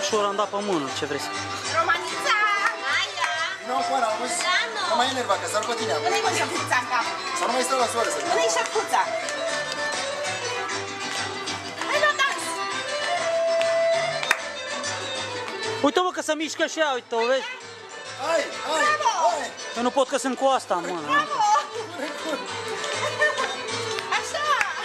ușor am dat pe mână, ce vrei să... Romanița! Aia! Nu, până, auzi? Nu mai enerva, că s-ar pe tine acum. Pune-i cu șerpuța în cap. Să nu mai stau la soare să vezi. Pune-i șerpuța. Hai la dans! Uite-mă că se mișcă și ea, uite-o, vezi? Hai, hai, hai! Eu nu pot că sunt cu asta în mână. Bravo! Așa!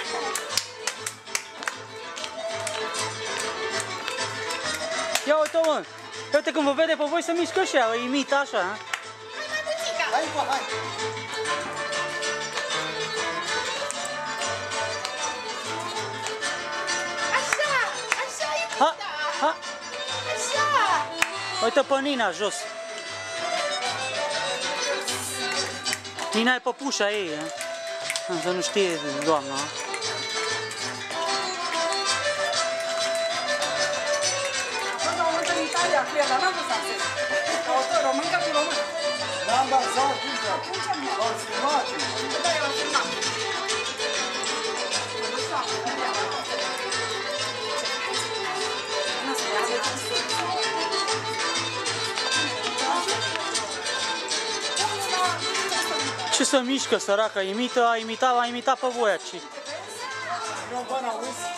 Ia uite-mă! Uite când vă vede pe voi se mișcă și ea, o imită așa. Hai mai puțica! Hai, bă, hai! Așa! Așa e Ha, puta! ha! Așa! Uite pe Nina jos. Nina e păpușa ei, să nu știe doamna. În Italia cu el, dar n-am vrut să acces. Caută româncă cu român. N-am bazat, cum să? L-au filmat. Da, eu am filmat. Ce să mișcă, săraca, a imitat pe voi aici. Nu, bă, n-auzi?